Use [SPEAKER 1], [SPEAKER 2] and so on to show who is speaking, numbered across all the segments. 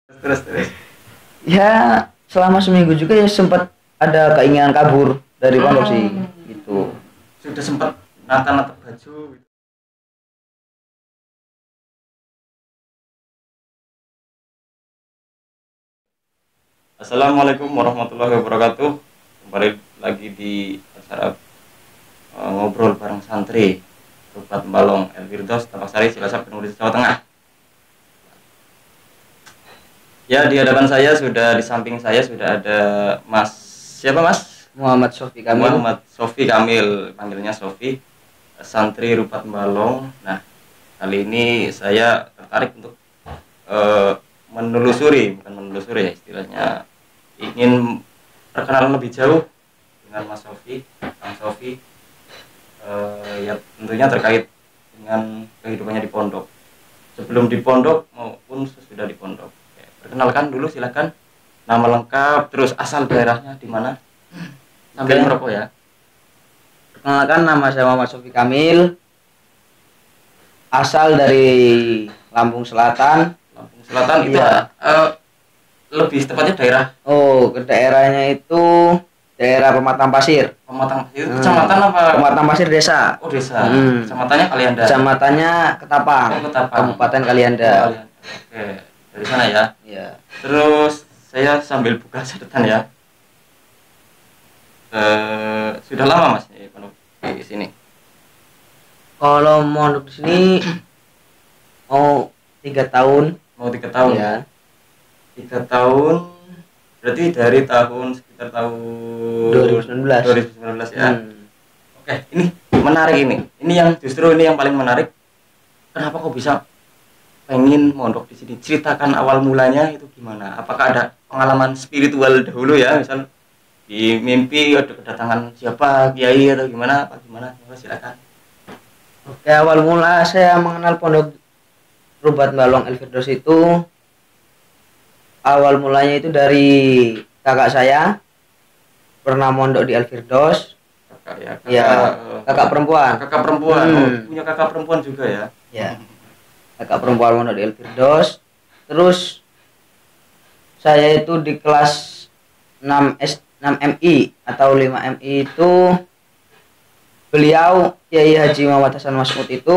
[SPEAKER 1] Terus.
[SPEAKER 2] Ya selama seminggu juga ya sempat ada keinginan kabur dari pondok sih gitu.
[SPEAKER 1] Sudah sempat nata-nata baju gitu. Assalamualaikum warahmatullahi wabarakatuh. Kembali lagi di acara ngobrol bareng santri Rupat Balong Elvirdos Tapaksari Cilacap Penulis Jawa Tengah. Ya, di hadapan saya sudah, di samping saya sudah ada Mas, siapa Mas?
[SPEAKER 2] Muhammad Sofi Kamil.
[SPEAKER 1] Muhammad Sofi Kamil, panggilnya Sofi, santri Rupat Balong. Nah, kali ini saya tertarik untuk bukan menelusuri ya istilahnya, ingin perkenalan lebih jauh dengan Mas Sofi, Kang Sofi, ya tentunya terkait dengan kehidupannya di pondok, sebelum di pondok maupun sesudah di pondok. Perkenalkan dulu silakan, nama lengkap, terus asal daerahnya di mana, sambil merokok ya.
[SPEAKER 2] Perkenalkan, nama saya Muhammad Sofi Kamil, asal dari Lampung Selatan.
[SPEAKER 1] Lampung Selatan itu ya. Lebih tepatnya daerah.
[SPEAKER 2] Oh, ke daerahnya itu daerah Pematang Pasir.
[SPEAKER 1] Pematang Pasir itu kecamatan apa?
[SPEAKER 2] Pematang Pasir desa.
[SPEAKER 1] Oh, desa. Kecamatannya Kalianda.
[SPEAKER 2] Kecamatannya Ketapang.
[SPEAKER 1] Oh, Ketapang.
[SPEAKER 2] Kabupaten Kalianda.
[SPEAKER 1] Oh, oke, dari sana ya.
[SPEAKER 2] Iya.
[SPEAKER 1] Terus saya sambil buka catatan ya. Sudah lama Mas di pondok di sini?
[SPEAKER 2] Kalau mondok di sini mau 3 tahun.
[SPEAKER 1] Mau 3 tahun
[SPEAKER 2] ya.
[SPEAKER 1] 3 tahun berarti dari sekitar tahun 2019 ya. Oke, ini menarik ini. Ini yang paling menarik. Kenapa kok bisa pengen mondok di sini? Ceritakan awal mulanya itu gimana? Apakah ada pengalaman spiritual dahulu ya, misal di mimpi ada kedatangan siapa, kiai atau gimana? Silakan.
[SPEAKER 2] Oke, awal mula saya mengenal pondok Rupat Balong Elvirdos itu awal mulanya itu dari kakak saya pernah mondok di Elvirdos. Kakak perempuan.
[SPEAKER 1] Kakak perempuan. Oh, punya kakak perempuan juga ya?
[SPEAKER 2] Ya. Kakak perempuan mondok di Elvirdos. Terus saya itu di kelas 6 MI atau 5 MI itu beliau Kiai Haji Muhammad Hasan Masmud itu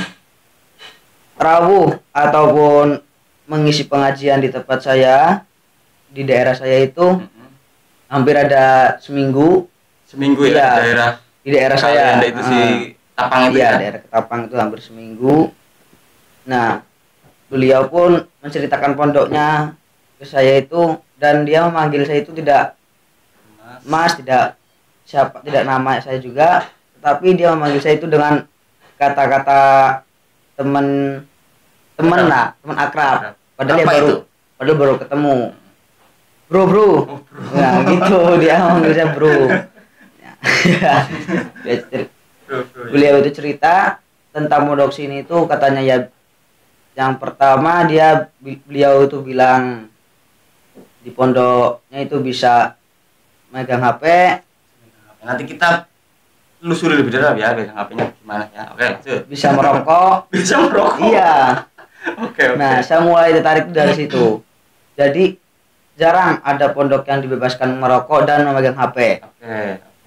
[SPEAKER 2] rawuh ataupun mengisi pengajian di tempat saya di daerah saya itu hampir ada seminggu
[SPEAKER 1] ya,
[SPEAKER 2] di daerah saya
[SPEAKER 1] itu si Tapang itu ya?
[SPEAKER 2] Daerah Ketapang itu hampir seminggu. Nah, beliau pun menceritakan pondoknya ke saya itu, dan dia memanggil saya itu tidak Mas, tidak nama saya juga, tapi dia memanggil saya itu dengan kata-kata teman akrab. Padahal baru ketemu. Bro. Nah, gitu dia memanggil saya bro. Beliau itu cerita tentang mondok sini itu, katanya ya, yang pertama beliau itu bilang di pondoknya itu bisa megang HP.
[SPEAKER 1] Nanti kita lusuri lebih dalam ya, megang HP-nya gimana ya. Oke, lanjut.
[SPEAKER 2] Bisa merokok. Iya.
[SPEAKER 1] Oke.
[SPEAKER 2] Nah, saya mulai tertarik dari situ. Jadi jarang ada pondok yang dibebaskan merokok dan memegang HP.
[SPEAKER 1] Oke.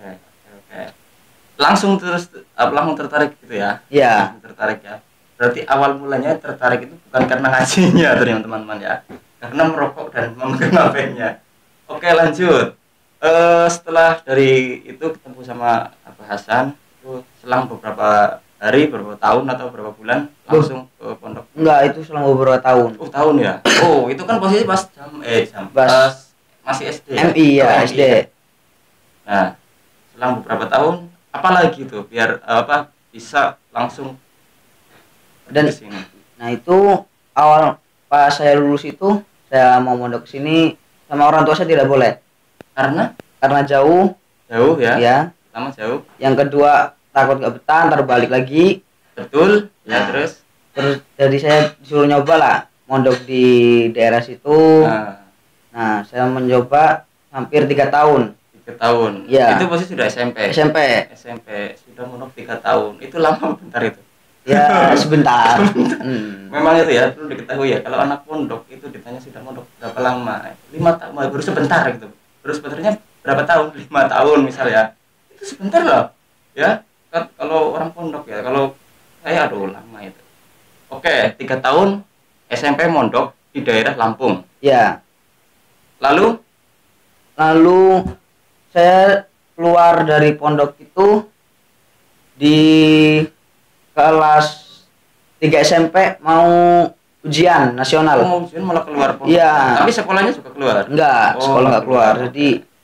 [SPEAKER 1] Langsung tertarik gitu ya?
[SPEAKER 2] Iya.
[SPEAKER 1] Tertarik ya. Berarti awal mulanya tertarik itu bukan karena ngajinya teman-teman ya, karena merokok dan memegang HP-nya. Oke, lanjut. Setelah dari itu ketemu sama Abah Hasan, itu selang beberapa hari, beberapa tahun atau beberapa bulan langsung ke pondok?
[SPEAKER 2] Enggak, itu selang beberapa tahun.
[SPEAKER 1] Oh, tahun ya? Oh, itu kan posisi pas masih SD ya?
[SPEAKER 2] MI ya, SD.
[SPEAKER 1] Nah, selang beberapa tahun, apalagi tuh biar bisa langsung
[SPEAKER 2] dan
[SPEAKER 1] ke sini?
[SPEAKER 2] Nah, itu awal pas saya lulus itu, saya mau mondok ke sini sama orang tua saya tidak boleh. Karena jauh ya.
[SPEAKER 1] Pertama jauh.
[SPEAKER 2] Yang kedua takut gak betah, ntar balik lagi.
[SPEAKER 1] Betul ya. Terus
[SPEAKER 2] jadi saya disuruh nyoba lah mondok di daerah situ. Nah, saya mencoba hampir 3 tahun.
[SPEAKER 1] 3 tahun ya. Itu pasti sudah SMP sudah mondok 3 tahun. Itu lama bentar itu.
[SPEAKER 2] Ya sebentar.
[SPEAKER 1] Memang itu ya, perlu diketahui ya, kalau anak pondok itu ditanya sudah pondok berapa lama, 5 tahun, baru sebentar gitu. Terus sebenarnya berapa tahun? 5 tahun misal ya, itu sebentar loh ya. Kan kalau orang pondok ya, kalau saya aduh lama itu. Oke, 3 tahun SMP mondok di daerah Lampung.
[SPEAKER 2] Ya.
[SPEAKER 1] Lalu
[SPEAKER 2] Lalu saya keluar dari pondok itu di kelas 3 SMP mau ujian nasional.
[SPEAKER 1] mau ujian malah keluar pondok.
[SPEAKER 2] Iya.
[SPEAKER 1] Tapi sekolahnya juga keluar.
[SPEAKER 2] Enggak, sekolah enggak keluar. Jadi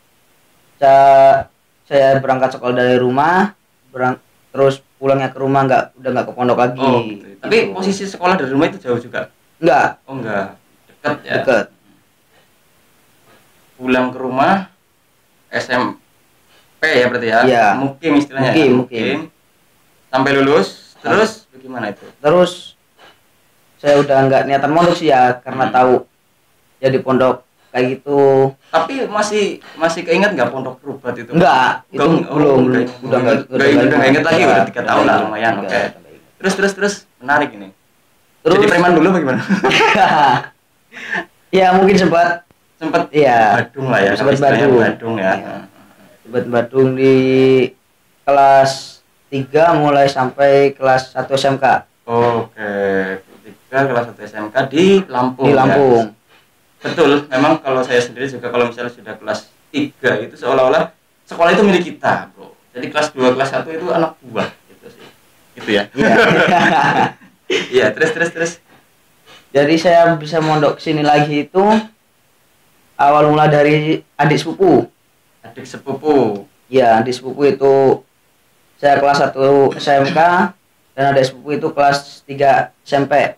[SPEAKER 2] saya berangkat sekolah dari rumah, terus pulangnya ke rumah udah enggak ke pondok lagi.
[SPEAKER 1] Oh, gitu. Tapi posisi sekolah dari rumah itu jauh juga?
[SPEAKER 2] Enggak.
[SPEAKER 1] Oh, enggak. Dekat ya.
[SPEAKER 2] Dekat.
[SPEAKER 1] Pulang ke rumah SMP ya berarti ya?
[SPEAKER 2] Iya.
[SPEAKER 1] Mukim istilahnya.
[SPEAKER 2] Mukim.
[SPEAKER 1] Sampai lulus, terus bagaimana itu?
[SPEAKER 2] Terus saya udah enggak niatan mondok sih ya, karena tahu ya di pondok kayak gitu.
[SPEAKER 1] Tapi masih keinget nggak pondok Rubat itu?
[SPEAKER 2] Enggak, itu belum. Udah enggak
[SPEAKER 1] inget lagi, udah 3 tahun lah lumayan. Oke. Terus menarik ini. Terus jadi preman dulu bagaimana?
[SPEAKER 2] Ya mungkin sempat ya
[SPEAKER 1] Badung lah ya,
[SPEAKER 2] sempat
[SPEAKER 1] Badung ya.
[SPEAKER 2] Sempat Badung di kelas 3 mulai sampai kelas 1 SMK.
[SPEAKER 1] Oke, 3 kelas 1 SMK di Lampung.
[SPEAKER 2] Di Lampung.
[SPEAKER 1] Ya? Betul, memang kalau saya sendiri juga kalau misalnya sudah kelas 3 itu seolah-olah sekolah itu milik kita, bro. Jadi kelas 2, kelas 1 itu anak buah gitu sih. Gitu ya. Iya, terus.
[SPEAKER 2] Jadi saya bisa mondok sini lagi itu awal mula dari adik sepupu.
[SPEAKER 1] Adik sepupu.
[SPEAKER 2] Iya, adik sepupu itu saya kelas 1 SMK dan adik sepupu itu kelas 3 SMP.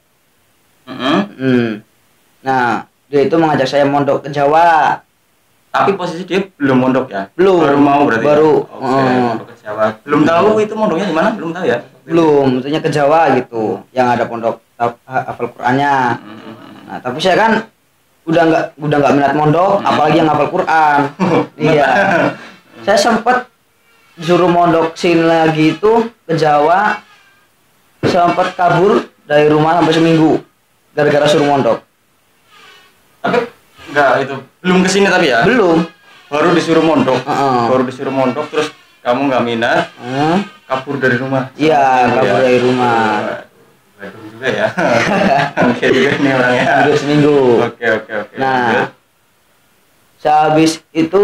[SPEAKER 2] Nah, dia itu mengajak saya mondok ke Jawa.
[SPEAKER 1] Tapi posisi dia belum mondok ya?
[SPEAKER 2] Belum.
[SPEAKER 1] Baru mau berarti.
[SPEAKER 2] Baru.
[SPEAKER 1] Oke, mondok ke Jawa. Belum tahu itu mondoknya di mana? Belum tahu ya?
[SPEAKER 2] Belum, tentunya ke Jawa gitu. Yang ada pondok hafal Qur'annya. Nah, tapi saya kan udah nggak minat mondok, apalagi yang hafal Quran. Iya. Saya sempat disuruh mondok sini lagi itu ke Jawa, sempat kabur dari rumah sampai seminggu gara-gara suruh mondok.
[SPEAKER 1] Tapi enggak itu belum kesini tapi ya?
[SPEAKER 2] Belum.
[SPEAKER 1] Baru disuruh mondok. Terus kamu nggak minat, kabur dari rumah.
[SPEAKER 2] Iya, kabur dari rumah.
[SPEAKER 1] Badung juga ya. Oke juga nih orangnya.
[SPEAKER 2] Udah seminggu.
[SPEAKER 1] Oke.
[SPEAKER 2] Nah, sehabis itu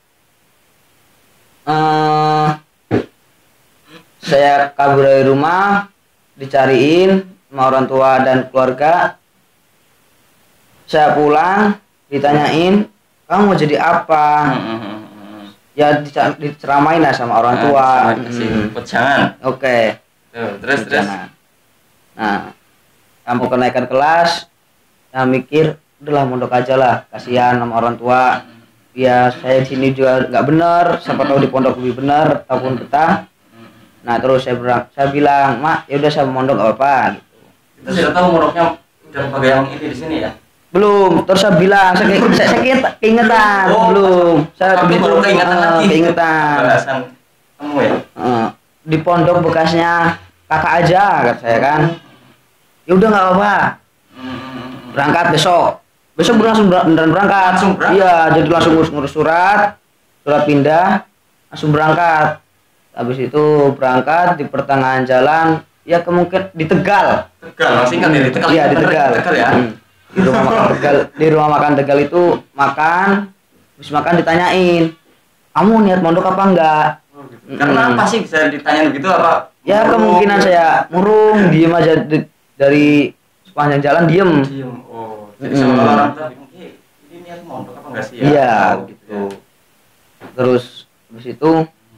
[SPEAKER 2] saya kabur dari rumah, dicariin sama orang tua dan keluarga. Saya pulang, ditanyain, kamu mau jadi apa? Ya diceramain lah sama orang tua.
[SPEAKER 1] Jangan.
[SPEAKER 2] Oke.
[SPEAKER 1] Terus.
[SPEAKER 2] Nah, kamu kenaikan kelas, saya mikir, udahlah mondok aja lah, kasihan sama orang tua. Ya saya di sini juga nggak benar, siapa tahu di pondok lebih benar ataupun betah. Nah terus saya bilang, mak, ya udah saya mondok nggak apa-apa. Gitu.
[SPEAKER 1] Kita sudah tahu mondoknya udah pakai yang ini di sini ya?
[SPEAKER 2] Belum. Terus saya bilang, saya keingetan. Belum. Saya
[SPEAKER 1] baru
[SPEAKER 2] keingetan.
[SPEAKER 1] Bahasan kamu ya?
[SPEAKER 2] Di pondok bekasnya kakak aja, kata saya kan. Ya udah nggak apa-apa. Berangkat besok langsung berangkat. Iya, jadi langsung ngurus surat pindah, langsung berangkat. Habis itu berangkat di pertengahan jalan, ya kemungkinan di Tegal.
[SPEAKER 1] Masih ingat ya di Tegal?
[SPEAKER 2] Iya, di Tegal.
[SPEAKER 1] Ya.
[SPEAKER 2] Di rumah makan Tegal itu makan, habis makan ditanyain, kamu niat mondok apa enggak?
[SPEAKER 1] Karena apa sih bisa ditanyain begitu apa?
[SPEAKER 2] Ya kemungkinan saya murung, diem aja dari sepanjang jalan diem.
[SPEAKER 1] Jadi seolah orang tua bingung, ini niat mondok apa enggak sih ya?
[SPEAKER 2] Iya, gitu. Terus habis itu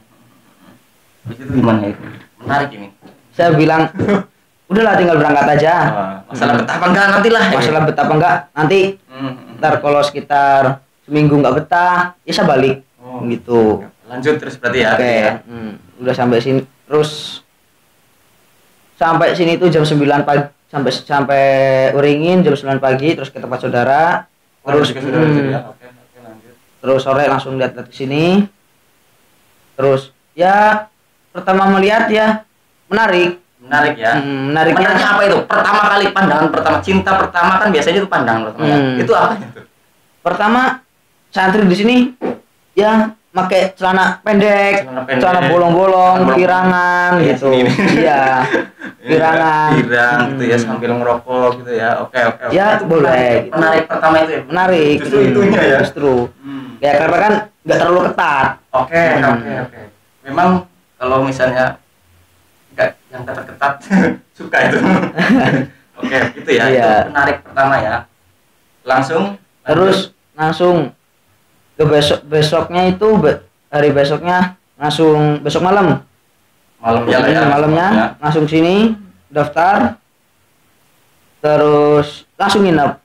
[SPEAKER 1] gimana itu? Menarik ini.
[SPEAKER 2] Saya bilang, udahlah tinggal berangkat aja.
[SPEAKER 1] Masalah betah apa enggak nantilah.
[SPEAKER 2] Masalah betah apa enggak nanti. Ntar kalau sekitar seminggu enggak betah, ya saya balik. Gitu.
[SPEAKER 1] Lanjut terus berarti ya.
[SPEAKER 2] Oke. Udah sampai sini terus sampai sini tuh jam 9 pagi sampai Uringin jam 9 pagi terus ke tempat saudara. Terus
[SPEAKER 1] Oke, lanjut.
[SPEAKER 2] Terus sore langsung lihat ke sini. Terus ya pertama melihat ya menarik
[SPEAKER 1] Menarik ya.
[SPEAKER 2] Menariknya
[SPEAKER 1] Menariknya apa itu? Pertama kali pandangan pertama, cinta pertama kan biasanya itu pandangan pertama ya. Itu apa itu?
[SPEAKER 2] pertama santri di sini ya pakai celana pendek, celana bolong-bolong, pirangan gitu. Iya. Pirangan.
[SPEAKER 1] Pirang gitu ya sambil ngerokok gitu ya. Oke.
[SPEAKER 2] Ya
[SPEAKER 1] itu
[SPEAKER 2] boleh.
[SPEAKER 1] Menarik pertama itu ya.
[SPEAKER 2] Menarik.
[SPEAKER 1] Justru itunya ya.
[SPEAKER 2] Justru. Ya karena kan nggak terlalu ketat.
[SPEAKER 1] Oke. Memang kalau misalnya nggak yang ketat-ketat suka itu. Oke, gitu ya.
[SPEAKER 2] Iya.
[SPEAKER 1] Itu menarik pertama ya.
[SPEAKER 2] Terus langsung ke besoknya itu hari besoknya langsung besok malamnya langsung sini daftar terus langsung nginep.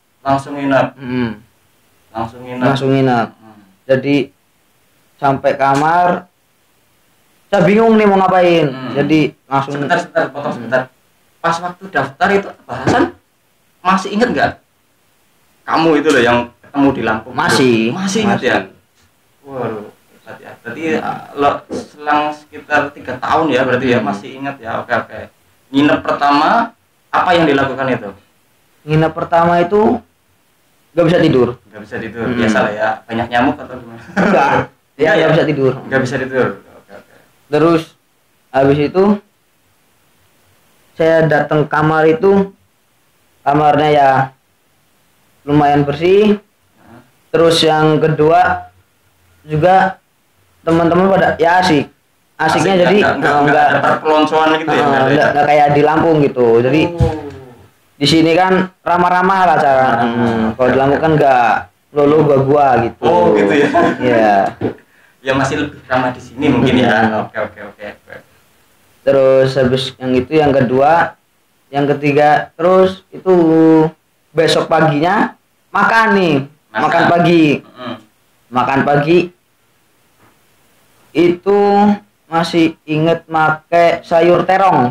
[SPEAKER 2] Jadi sampai kamar saya bingung nih mau ngapain. Jadi langsung
[SPEAKER 1] sebentar. Pas waktu daftar itu bahasan masih inget nggak kamu itu loh yang ketemu di Lampung? Masih inget ya. Waduh, ya. Berarti lo selang sekitar 3 tahun ya berarti ya masih ingat ya. Oke. Nginep pertama apa yang dilakukan itu?
[SPEAKER 2] Nginep pertama itu nggak bisa tidur.
[SPEAKER 1] Biasa lah ya. Banyak nyamuk atau gimana?
[SPEAKER 2] Enggak. Ya nggak bisa tidur.
[SPEAKER 1] Nggak bisa tidur. Oke.
[SPEAKER 2] Terus habis itu saya datang kamar itu kamarnya ya lumayan bersih. Terus yang kedua juga teman-teman pada ya asiknya jadi
[SPEAKER 1] enggak ada perpeloncoan gitu ya
[SPEAKER 2] enggak kayak di Lampung gitu. Jadi di sini kan ramah-ramah lah cara. Kalau di Lampung kan enggak lolo gua gitu.
[SPEAKER 1] Oh gitu ya.
[SPEAKER 2] Iya.
[SPEAKER 1] Ya masih lebih ramah di sini mungkin ya. Oke.
[SPEAKER 2] Terus habis yang itu yang kedua, yang ketiga terus itu besok paginya makan pagi itu masih inget make sayur terong.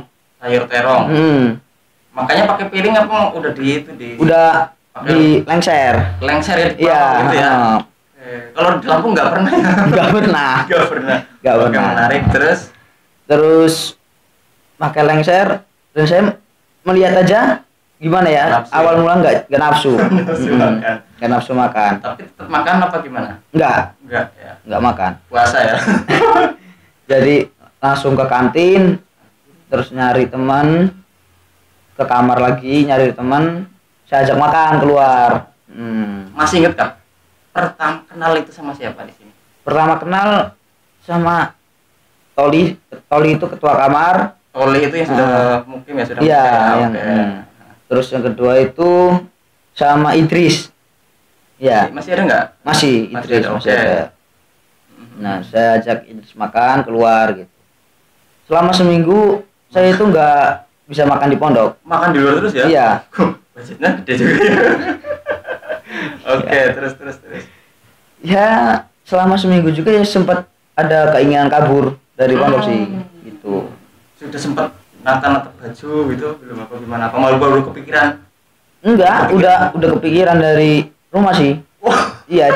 [SPEAKER 1] Makanya pakai piring apa udah
[SPEAKER 2] udah di lengser
[SPEAKER 1] ya di
[SPEAKER 2] iya,
[SPEAKER 1] gitu ya. Kalau di Lampung nggak pernah ya. Nggak pernah. Menarik. Terus pakai lengser dan saya melihat aja gimana ya nafsu, awal mula nggak nafsu. Nggak nafsu makan. Tapi tetap makan apa gimana? Nggak ya. Nggak makan. Puasa ya. Jadi langsung ke kantin, terus nyari teman, ke kamar lagi nyari teman, saya ajak makan keluar. Masih inget kak? Pertama kenal itu sama siapa di sini? Pertama kenal sama Toli itu ketua kamar. Toli itu yang sudah mukim ya sudah. Iya. Terus yang kedua itu sama Idris. Ya. Masih ada nggak? Masih ada. Nah, saya ajak Idris makan keluar gitu. Selama seminggu saya itu nggak bisa makan di pondok. Makan di luar terus ya? Iya. Budgetnya gede juga ya. Oke, terus. Ya, selama seminggu juga ya sempat ada keinginan kabur dari pondok sih gitu. Sudah sempat nata baju gitu belum apa gimana? Apa malu baru kepikiran? Enggak, udah kepikiran dari rumah sih. Iya,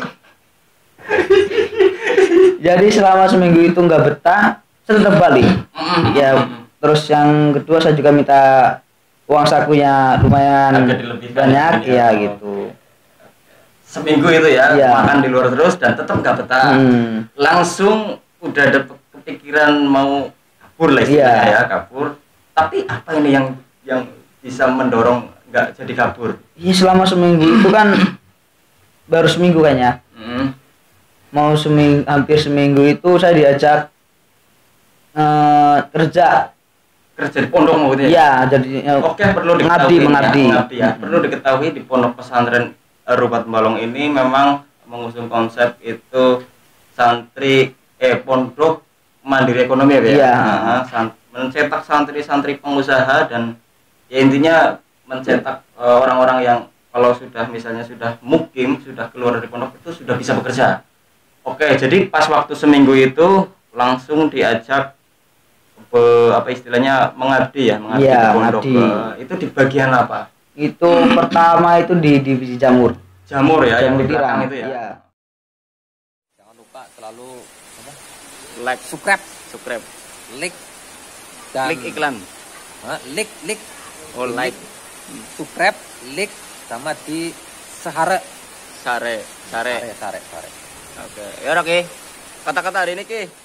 [SPEAKER 1] jadi selama seminggu itu nggak betah, saya tetap balik. Ya, terus yang kedua saya juga minta uang sakunya lumayan banyak, ya gitu. Seminggu itu ya, makan di luar terus dan tetap nggak betah. Langsung udah ada kepikiran mau kabur lah istilahnya ya, kabur. Tapi apa ini yang bisa mendorong nggak jadi kabur? Iya, selama seminggu itu kan baru seminggu kayaknya. Mau hampir seminggu itu saya diajak kerja di pondok maksudnya. Iya, jadi oke, perlu diketahui mengabdi ya. Perlu diketahui di pondok pesantren Rubat Balong ini memang mengusung konsep itu pondok mandiri ekonomi ya. Iya. Mencetak santri-santri pengusaha dan ya intinya mencetak orang-orang yang kalau sudah misalnya sudah mukim, sudah keluar dari pondok itu sudah bisa bekerja. Oke, jadi pas waktu seminggu itu langsung diajak apa istilahnya mengabdi di pondok. Itu di bagian apa? Itu pertama itu di divisi jamur ya, yang di belakang itu ya. Iya.
[SPEAKER 3] Jangan lupa selalu
[SPEAKER 1] like, subscribe,
[SPEAKER 3] like dan
[SPEAKER 1] klik iklan.
[SPEAKER 3] Like.
[SPEAKER 4] Oh, like.
[SPEAKER 3] Subscribe, like sama di Sehare.
[SPEAKER 4] Sare.
[SPEAKER 3] Sare.
[SPEAKER 4] Oke. Ya oke. Kata-kata hari ini Ki.